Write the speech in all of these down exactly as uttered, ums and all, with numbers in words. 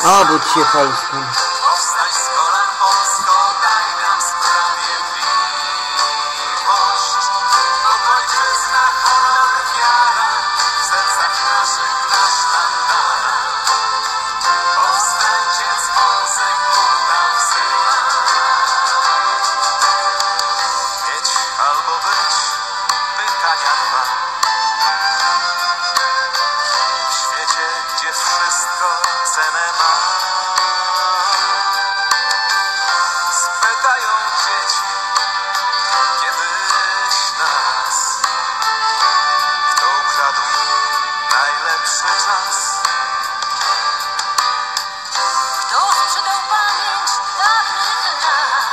Obudź się, Polsko. Powstań z kolan, Polsko, daj nam sprawiedliwość. Bóg ojczyzna, honor, wiara, w sercach naszych na sztandara. Powstańcie z Polsek, Bóg nam wzywa. Mieć albo być, pytania dwa. W świecie, gdzie wszystko cenę ma. Spytają dzieci, gdzie byś nas, kto ukradł im najlepszy czas. Kto sprzedał pamięć dawnych lat?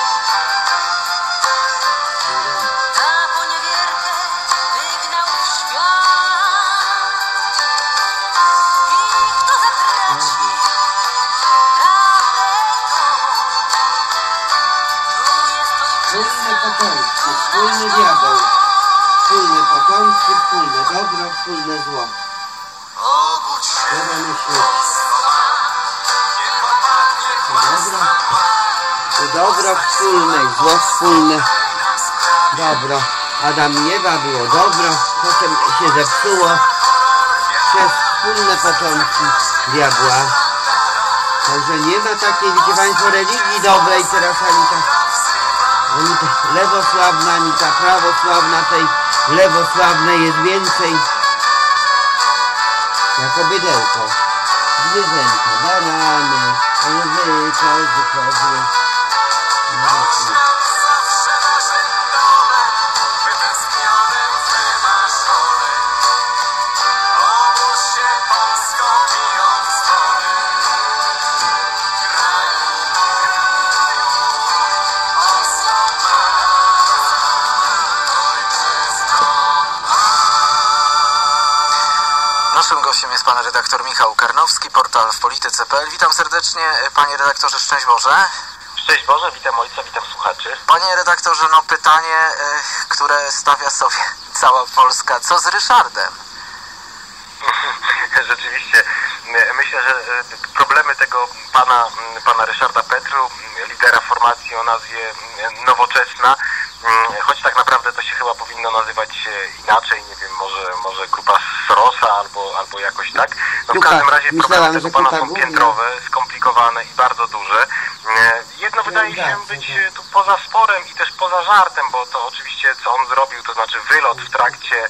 Za poniewierkę wygnał w świat. I kto zatraci prawdę tą? Tu jest Wspólne ojczyzna, potomstwo, tu wspólny nasz diabeł. dom. Wspólne potomstwo, wspólne dobro, wspólne zło. Obudź się, Zadamy świat. Polsko, niech opadnie kłamstwa mgła. To dobro wspólne i zło wspólne. Daj nam sprawiedliwość. Dobro. Adam i Ewa było dobro, potem się zepsuło przez wspólne potomki diabła. Także nie ma takiej, wiecie państwo, religii dobrej teraz, ani ta, ani ta lewosławna, ani ta prawosławna, tej lewosławnej jest więcej jako bydełko, zwierzęta, barany, łyżwy, kozy, kozły. Świat zawsze naszym domem, wytęsknionym, wymarzonym. Obudź się, Polsko, biją dzwony. Kraju mój, kraju mój, Polsko ma, ojczyzno ma. Naszym gościem jest pan redaktor Michał Karnowski, portal w polityce kropka p l. Witam serdecznie, panie redaktorze, szczęść Boże. Szczęść Boże, witam ojca, witam słuchaczy. Panie redaktorze, no pytanie, e, które stawia sobie cała Polska, co z Ryszardem? Rzeczywiście, myślę, że problemy tego pana, pana Ryszarda Petru, lidera formacji o nazwie Nowoczesna, choć tak naprawdę to się chyba powinno nazywać inaczej, nie wiem, może, może grupa Sorosa albo, albo jakoś tak. No w każdym razie problemy tego pana są piętrowe, skomplikowane i bardzo duże. Jedno wydaje się być tu poza sporem i też poza żartem, bo to oczywiście co on zrobił, to znaczy wylot w trakcie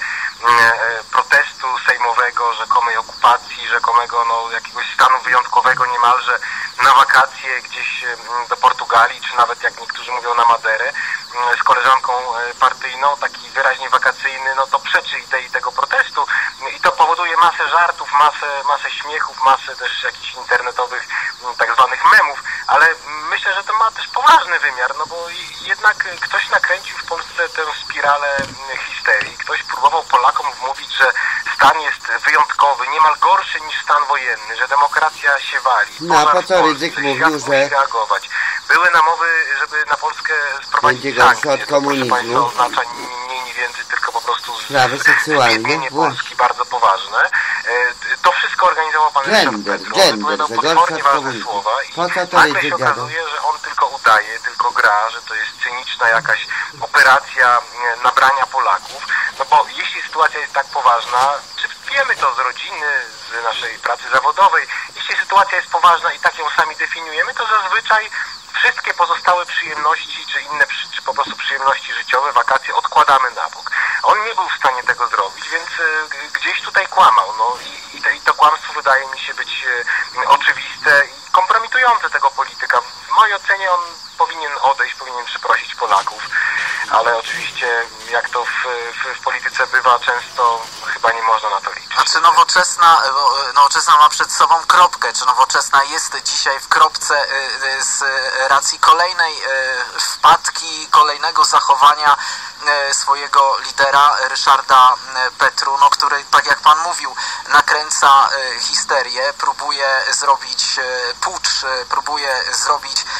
protestu sejmowego, rzekomej okupacji, rzekomego no, jakiegoś stanu wyjątkowego niemalże na wakacje gdzieś do Portugalii, czy nawet jak niektórzy mówią na Maderę, z koleżanką partyjną, taki wyraźnie wakacyjny, no to przeczy idei tego protestu i to powoduje masę żartów, masę, masę śmiechów, masę też jakichś internetowych tak zwanych memów, ale myślę, że to ma też poważny wymiar, no bo jednak ktoś nakręcił w Polsce tę spiralę histerii, ktoś próbował Polakom wmówić, że stan jest wyjątkowy, niemal gorszy niż stan wojenny, że demokracja się wali. No a po co Rydzyk mówił, że reagować. Były namowy, żeby na Polskę sprowadzić sankcje, od komunizmu. proszę państwa, oznacza ni mniej, ni więcej, tylko po prostu sprawy seksualne, Polski bardzo poważne. To wszystko organizował pan Ryszard Petru. Wypowiadał potwornie ważne słowa i nagle się okazuje, że on tylko udaje, tylko gra, że to jest cyniczna jakaś operacja nabrania Polaków. No bo jeśli sytuacja jest tak poważna, czy wiemy to z rodziny, z naszej pracy zawodowej, jeśli sytuacja jest poważna i tak ją sami definiujemy, to zazwyczaj wszystkie pozostałe przyjemności, czy inne, czy po prostu przyjemności życiowe, wakacje odkładamy na bok. On nie był w stanie tego zrobić, więc y, gdzieś tutaj kłamał. No i, i, to, i to kłamstwo wydaje mi się być y, oczywiste i kompromitujące tego polityka. W mojej ocenie on powinien odejść, powinien przeprosić Polaków, ale oczywiście jak to w, w, w polityce bywa często, chyba nie można na to liczyć. A czy Nowoczesna, Nowoczesna ma przed sobą kropkę? Czy Nowoczesna jest dzisiaj w kropce z racji kolejnej wpadki, kolejnego zachowania swojego lidera Ryszarda Petru, no, który, tak jak pan mówił, nakręca histerię, próbuje zrobić pucz, próbuje zrobić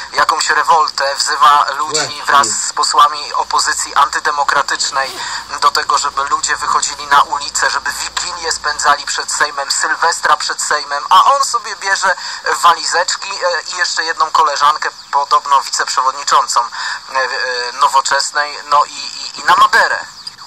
jakąś rewoltę, wzywa ludzi Właśnie. wraz z posłami opozycji antydemokratycznej do tego, żeby ludzie wychodzili na ulicę, żeby Wigilię spędzali przed Sejmem, Sylwestra przed Sejmem, a on sobie bierze walizeczki i jeszcze jedną koleżankę, podobno wiceprzewodniczącą Nowoczesnej, no i, i, i na Maderę.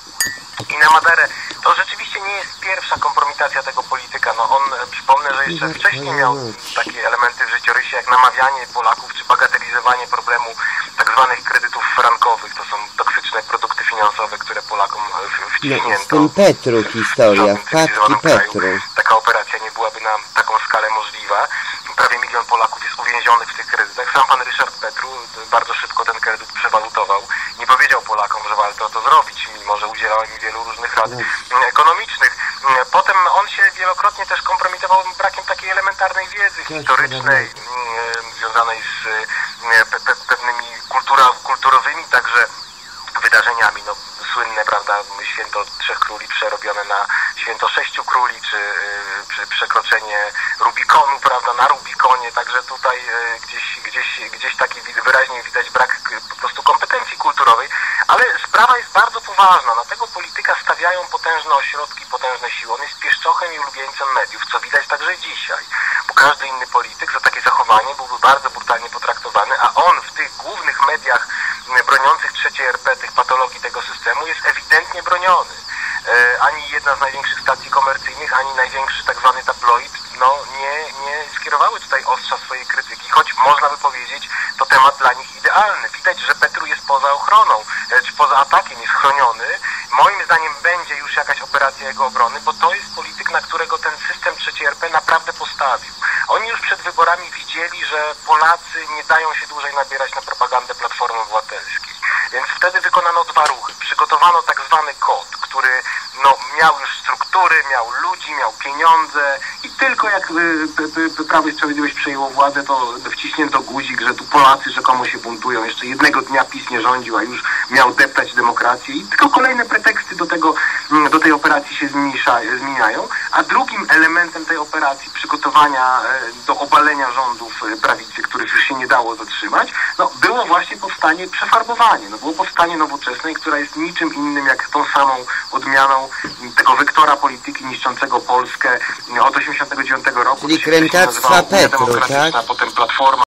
I na Maderę. To rzeczywiście nie jest pierwsza kompromitacja tego polityka. No on, przypomnę, że jeszcze wcześniej miał takie elementy w życiorysie, jak namawianie Polaków, czy bagatelizowanie problemu tak zwanych kredytów frankowych. To są toksyczne produkty finansowe, które Polakom wciśnięto. No, z tym Petru historia, wpadki Petru. Taka operacja nie byłaby na taką skalę możliwa. Prawie milion Polaków jest uwięzionych w tych kredytach. Sam pan Ryszard Petru bardzo szybko ten kredyt przewalutował. Nie powiedział Polakom, że warto to zrobić, mimo że udzielał im wielu różnych rad ekonomicznych. Potem on się wielokrotnie też kompromitował brakiem takiej elementarnej wiedzy historycznej, związanej z pe pe pewnymi kultura kulturowymi także wydarzeniami. No, słynne, prawda, święto Trzech Króli przerobione na święto Sześciu Króli, czy, czy przekroczenie Rubikonu, prawda, na Rubikonie, także tutaj gdzieś, gdzieś, gdzieś taki wyraźnie widać brak po prostu kompetencji kulturowej, ale sprawa jest bardzo poważna. Na tego polityka stawiają potężne ośrodki, potężne siły. On jest pieszczochem i ulubieńcem mediów, co widać także dzisiaj, bo każdy inny polityk za takie zachowanie byłby bardzo brutalnie potraktowany, a on w tych głównych mediach broniących trzeciej R P, tych patologii tego systemu, jest ewidentnie broniony. E, ani jedna z największych stacji komercyjnych, ani największy tak zwany tabloid, no nie, nie skierowały tutaj ostrza swojej krytyki, choć można by powiedzieć, to temat dla nich idealny. Widać, że Petru jest poza ochroną, e, czy poza atakiem, jest chroniony. Moim zdaniem będzie już jakaś operacja jego obrony, bo to jest polityk, na którego ten system trzeciej R P naprawdę postawił. Oni już przed wyborami widzieli, że Polacy nie dają się dłużej nabierać na propagandę Platformy Obywatelskiej. Więc wtedy wykonano dwa ruchy. Przygotowano tak zwany kod, który no, miał już struktury, miał ludzi, miał pieniądze i tylko jak y, Prawo i Sprawiedliwość przejęło władzę, to wciśnięto guzik, że tu Polacy rzekomo się buntują. Jeszcze jednego dnia PiS nie rządził, a już miał deptać demokrację i tylko kolejne preteksty do tego, do tej operacji się zmniejsza, zmieniają. A drugim elementem tej operacji, przygotowania do obalenia rządów prawicy, których już się nie dało zatrzymać, no, było właśnie powstanie, przefarbowanie. No, było powstanie Nowoczesnej, która jest niczym innym jak tą samą odmianą tego wektora polityki niszczącego Polskę od osiemdziesiątego dziewiątego roku. Czyli krętactwa Petru, tak? Potem Platforma.